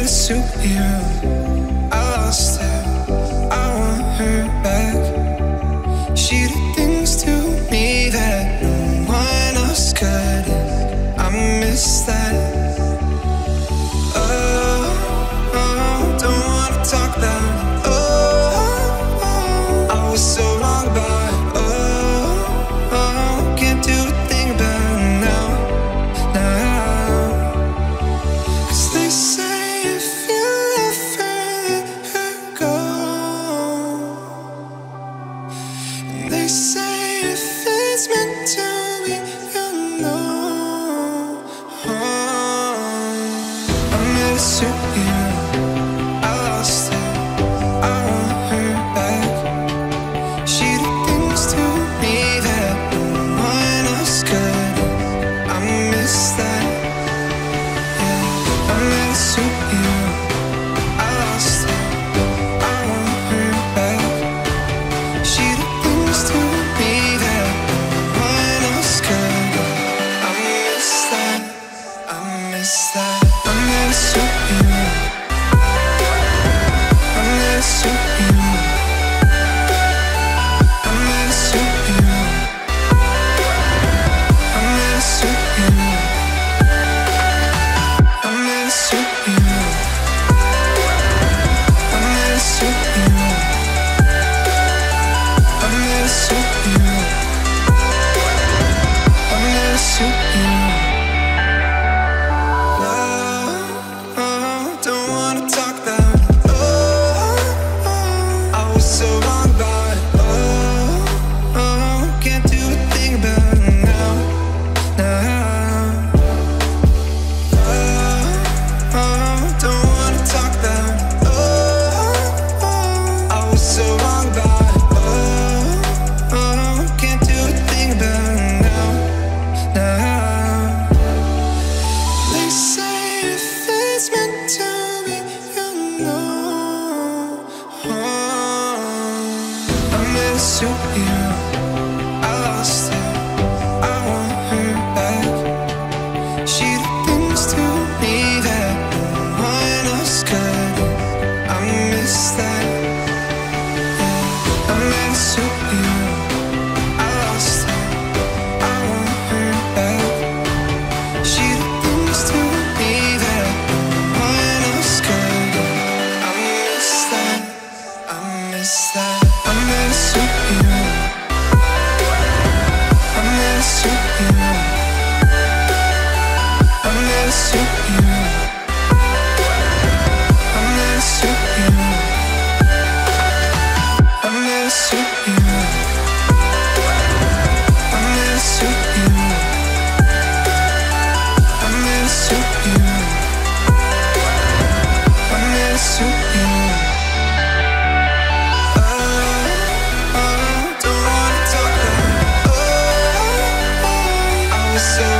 a superhero. I lost her, I want her back. She did things to me that no one else could, and I miss that. Oh, oh, don't wanna talk about it. Oh, oh, I was so wrong about it. Oh, oh, can't do a thing about it now, now. 'Cause they say if you let her go, and they say if it's meant to be, you'll know. I met a superhero, I lost her, I want her back. She did things to me that no one else could, I miss that. Yeah, I met a superhero, I lost her, I want her back. She did things to me that no one else could, I miss that, I miss that. I met a superhero, I met a superhero, I met a superhero, I met a superhero, I met a superhero, I met a superhero, I met a superhero, I met a superhero. Oh, don't wanna talk about it. Oh, I was so wrong about it. Oh, oh, can't do a thing about it now, now. Oh, don't wanna talk about it. Oh, I was so wrong about it. Oh, can't do a thing about it now, now. They say if it's meant to be, you'll know. I met a superhero, I lost her, I want her back. She did things to me that no one else could, I miss that. Yeah, I met a superhero, I lost her, I want her back. She did things to me that no one else could, I miss that, I miss that. I met a superhero, I met a superhero, I met a superhero, I met a superhero, I met a superhero, I met a superhero, I met a superhero, I met a superhero. Oh, don't wanna talk about it. Oh, I was so